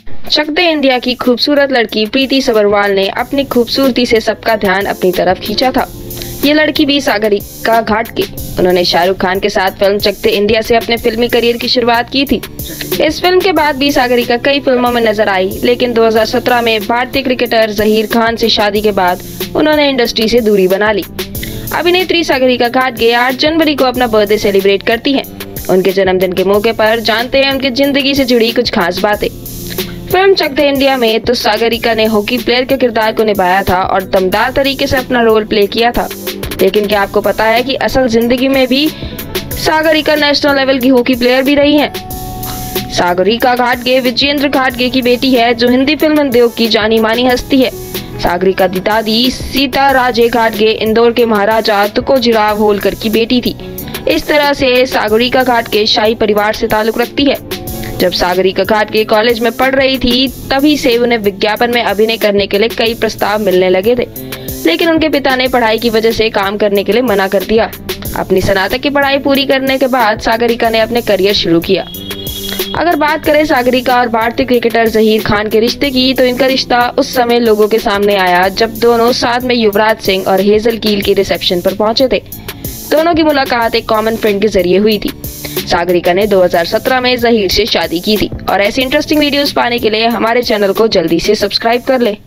चक दे India की खूबसूरत लड़की प्रीति सबरवाल ने अपनी खूबसूरती से सबका ध्यान अपनी तरफ खींचा था। ये लड़की भी सागरिका घाट की। उन्होंने शाहरुख खान के साथ फिल्म चक दे इंडिया से अपने फिल्मी करियर की शुरुआत की थी। इस फिल्म के बाद भी सागरिका कई फिल्मों में नजर आई, लेकिन 2017 में भारतीय क्रिकेटर जहीर खान से शादी के बाद उन्होंने इंडस्ट्री से दूरी बना ली। अभिनेत्री सागरिका घाटगे 8 जनवरी को अपना बर्थडे सेलिब्रेट करती हैं। उनके जन्मदिन के मौके पर जानते हैं उनकी जिंदगी से जुड़ी कुछ खास बातें। फिल्म चक दे इंडिया में तो सागरिका ने हॉकी प्लेयर के किरदार को निभाया था और दमदार तरीके से अपना रोल प्ले किया था। लेकिन क्या आपको पता है कि असल जिंदगी में भी सागरिका नेशनल लेवल की हॉकी प्लेयर भी रही हैं। सागरिका घाटगे विजेंद्र घाटगे की बेटी है, जो हिंदी फिल्म उद्योग की जानी मानी हस्ती है। सागरिका की दादी सीता राजे घाटगे इंदौर के महाराजा तुकोजीराव होलकर की बेटी थी। इस तरह से सागरिका घाटगे शाही परिवार से ताल्लुक रखती है। जब सागरिका घाटगे कॉलेज में पढ़ रही थी, तभी से उन्हें विज्ञापन में अभिनय करने के लिए कई प्रस्ताव मिलने लगे थे, लेकिन उनके पिता ने पढ़ाई की वजह से काम करने के लिए मना कर दिया। अपनी स्नातक की पढ़ाई पूरी करने के बाद सागरिका ने अपने करियर शुरू किया। अगर बात करें सागरिका और भारतीय क्रिकेटर जहीर खान के रिश्ते की, तो इनका रिश्ता उस समय लोगों के सामने आया जब दोनों साथ में युवराज सिंह और हेजल कील के रिसेप्शन पर पहुंचे थे। दोनों की मुलाकात एक कॉमन फ्रेंड के जरिए हुई थी। सागरिका ने 2017 में जहीर से शादी की थी। और ऐसी इंटरेस्टिंग वीडियोस पाने के लिए हमारे चैनल को जल्दी से सब्सक्राइब कर ले।